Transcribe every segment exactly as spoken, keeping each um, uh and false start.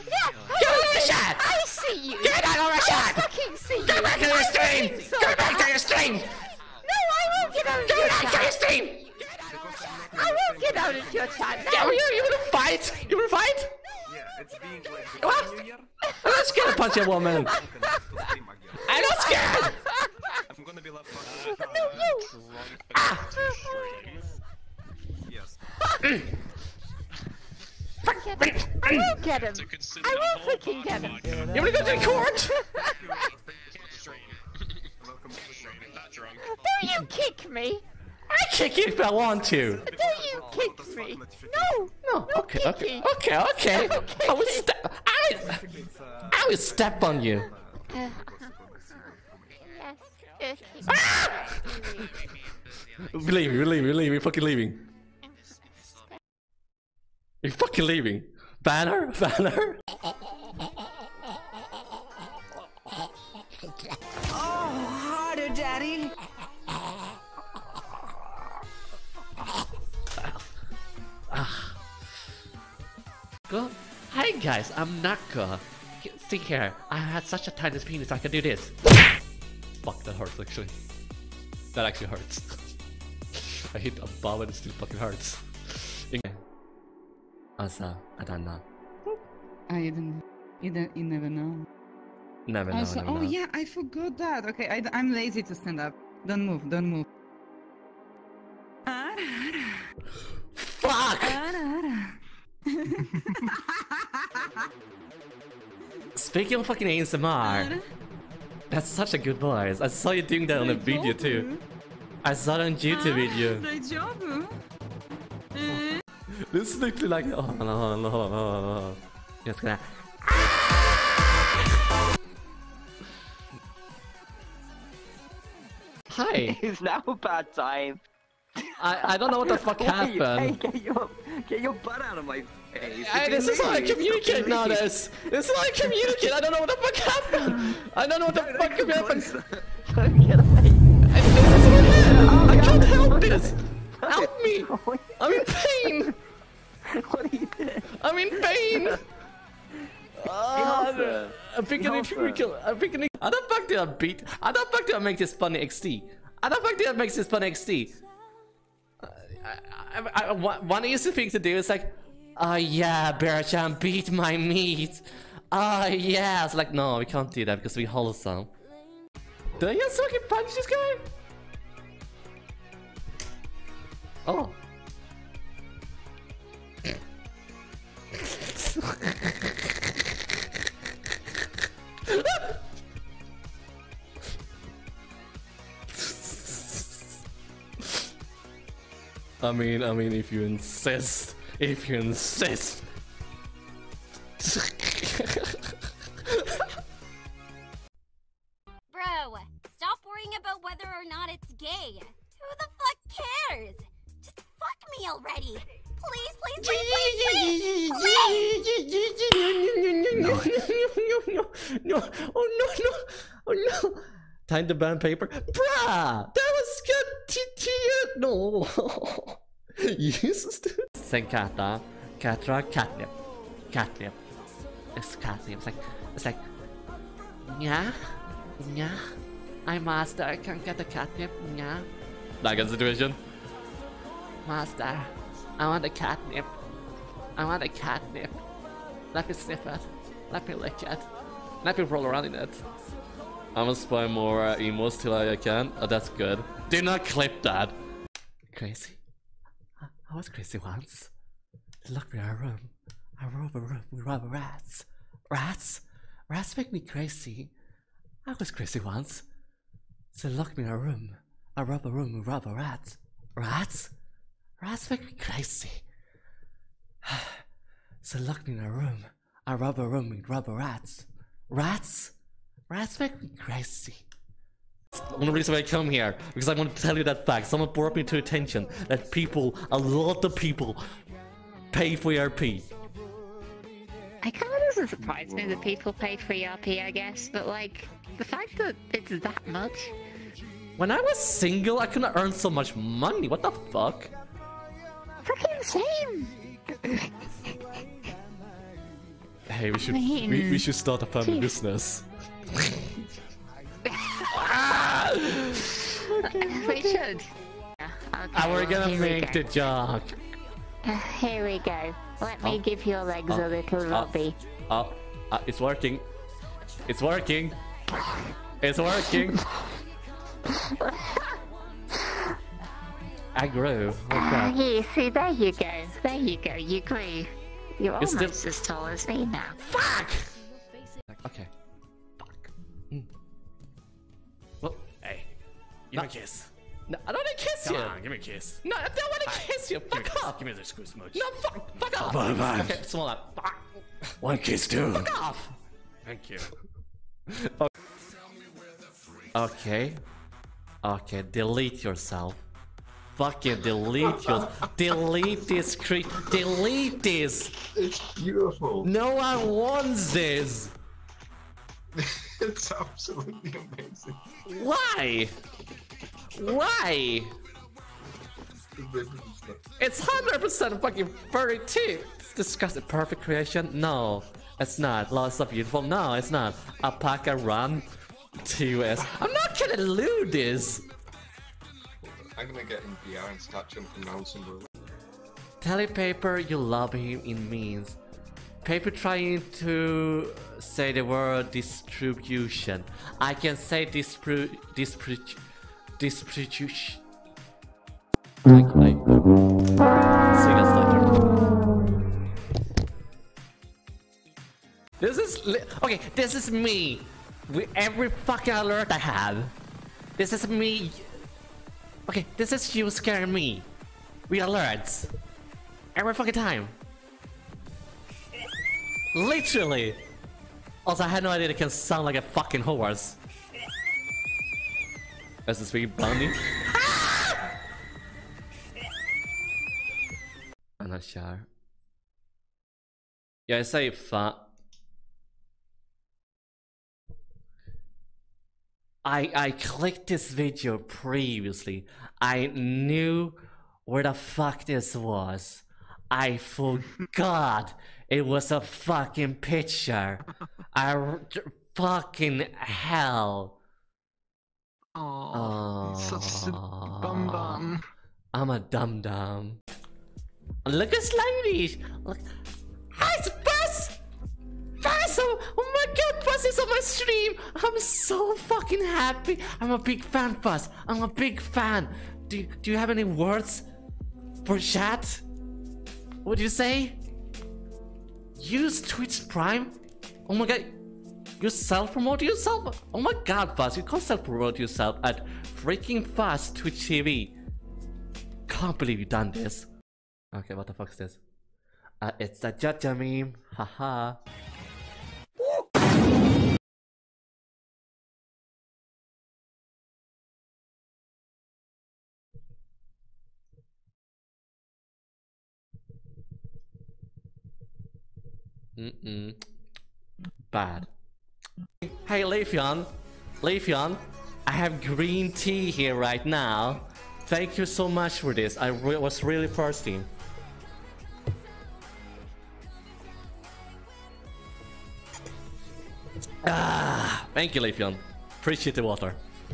Yeah. Get out of the chat! I see you. Get out of the I chat! fucking see you. Go back to your stream! So Go back to bad. your stream! No, I won't get out of Go your back to your chat. stream! I won't get out of your chat. Yeah, No. you, you wanna fight? You wanna fight? Yeah, it's being like What? New Year. I'm not scared to punch a woman. To stream again. I'm not scared! I'm gonna be left No, behind. you. Yes. I won't get him. I won't fucking get him. You wanna go to court? Welcome to the stream. Do you kick me? I kick you if I want to. Do you kick me? No. No, okay, okay, kicking. okay, okay. I will step. I, It's, uh, I will step on you. Uh, yes. Yes. Ah! We're leaving, we're leaving, we're leaving, we're fucking leaving. You're fucking leaving. Banner? Banner? Oh, harder, Daddy. Go. Hi guys, I'm Naka. See here, I had such a tiny penis I can do this. Fuck, that hurts actually. That actually hurts. I hit a bomb and it still fucking hurts. Asa, Adana. I didn't. You, don't, you never know. Never know, Also, never oh know. yeah, I forgot that. Okay, I, I'm lazy to stand up. Don't move, don't move. Fuck! Speaking of fucking A S M R, that's such a good voice. I saw you doing that on a video too. I saw it on YouTube video. Great job. This is literally like, oh no, no, no, no, no. Just gonna. Hi. It's now a bad time. I I don't know what the fuck Hey, happened. get your get your butt out of my face. Hey, this is how I communicate nowadays. This is how I communicate. I don't know what the fuck happened. I don't know what the fuck happened. Get away. I can't help this. Help me. I'm in pain. What are you doing? I'm in pain. Alpha. I'm thinking it Alpha. kill. I'm thinking it. How the fuck did I beat? How the fuck did I make this funny X D? How the fuck did I make this funny X D? Uh, I, I, I, one one easy thing to do is like, oh yeah, Bear-chan beat my meat. Oh yeah. It's like, no, we can't do that because we wholesome. Do I just fucking punch this guy? Oh. I mean, I mean, if you insist, if you insist. Bro, stop worrying about whether or not it's gay. Who the fuck cares? Just fuck me already. Please, please, please, please, please, please. No, no, no, oh no, no, oh no. Time to ban paper. Bruh, that was good. T T no. Jesus, dude. Senkata, Katra, catnip, catnip. It's catnip. It's like, it's like, yeah, yeah. I master. I can't get the catnip. Yeah. That kind of situation. Master, I want a catnip. I want a catnip. Let me sniff it. Let me lick it. Let me roll around in it. I'm gonna spy more uh, emos till I can. Oh, that's good. Do not clip that. Crazy. I, I was crazy once. They locked me in a room. I rob a room with rubber rats. Rats? Rats make me crazy. I was crazy once. So they locked me in a room. I rob a room with rubber rats. Rats? Rats make me crazy. So lock me in a room. I rob a room with rubber rats. Rats? Rats make me crazy. One reason why I come here, because I want to tell you that fact. Someone brought me to attention that people, a lot of people, pay for E R P. I kind of doesn't surprise me that people pay for E R P, I guess, but like, the fact that it's that much. When I was single, I couldn't earn so much money. What the fuck? Fucking same! Hey, we should mean, we, we should start a family geez. business. We should. Yeah, okay, And we're well, gonna here we make go. the joke. Uh, Here we go. Let me Oh. give your legs Oh. a little Oh. rubby. Oh, uh, it's working. It's working. It's working. I grew. Oh Ah, god. here, see, there you go. There you go. You grew. You're It's almost still- as tall as me now. Fuck! Okay. Fuck. Mm. Well, Hey, give me a kiss. no, I don't want to kiss Come you. on, give me a kiss. No, I don't want to kiss you. Give me a Fuck kiss. off. Give me the screw smooch. No, fuck, fuck off. Bye bye. Okay, small up. Fuck. One kiss too. Fuck off. Thank you. Okay. Okay, delete yourself. Fucking delete your. Delete this cre. Delete this. It's beautiful. No one wants this. It's absolutely amazing. Why? Why? It's one hundred percent fucking thirty-two. It's disgusting. Perfect creation? No, it's not. Lots of beautiful? No, it's not. Alpaca run to U S. I'm not gonna loot this. I'm gonna get in V R and start jumping around somewhere. Telepaper, you love him in means. Paper trying to say the word distribution. I can say dispru dispru distribution. Like, like. See you guys later. This is li okay. This is me with every fucking alert I have. This is me. Okay, this is you scaring me with alerts every fucking time. Literally. Also, I had no idea it can sound like a fucking horse. As a sweet blondie. I'm not sure. Yeah, I say fun. I I clicked this video previously. I knew where the fuck this was. I forgot it was a fucking picture. I r- fucking hell. Oh, such a bum bum. I'm a dum dum. Look at Slimy. Look. Hi, it's Buzz. Buzz! Oh, oh my god, Buzz is on my stream. I'm so fucking happy. I'm a big fan, Buzz. I'm a big fan. Do Do you have any words for chat? What do you say? Use Twitch Prime? Oh my god. You self-promote yourself? Oh my god, Buzz, you can't self-promote yourself at freaking fast Twitch T V. Can't believe you've done this. Okay, what the fuck is this? Uh, it's a Jaja meme. Haha. Mm-mm. Bad. Hey, Leafeon. Leafeon, I have green tea here right now. Thank you so much for this. I re was really thirsty. Ah, thank you, Leafeon. Appreciate the water.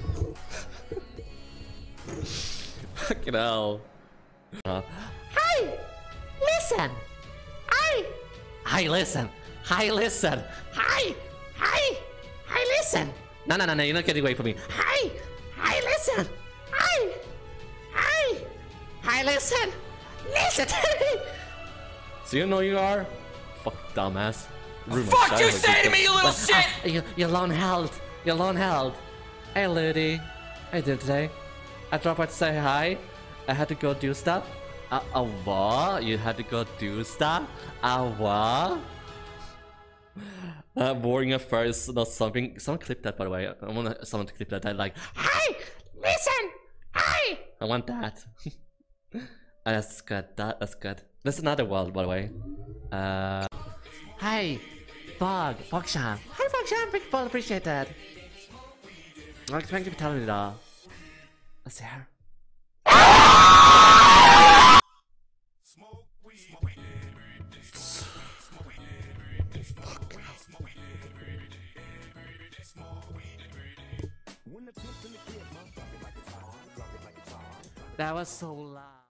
Fucking hell. Uh, Hi! Listen! Hi! Hi, listen! Hi, listen! Hi! Hi! Hi, listen! No, no, no, no, you're not getting away from me. Hi! Hi, listen! Hi! Hi! Hi, listen! Listen to me! So you know you are? Fuck, dumbass. Fuck you say to me, you little shit! Ah, you, you're lone held. You're lone held. Hey, Ludi. How you doing today? I dropped by to say hi. I had to go do stuff. Uh, uh, what? You had to go do stuff? Uh, what? Uh, boring at first, not something. Someone clip that, by the way. I want someone to clip that. I like, hi! Listen! Hi! I want that. uh, that's good. That, that's good. There's another world, by the way. Uh, hi! Fog! Fogshan! Hi, Fogshan! Big ball, appreciate that. Like, thank you for telling me that. Let's see her. That was so loud.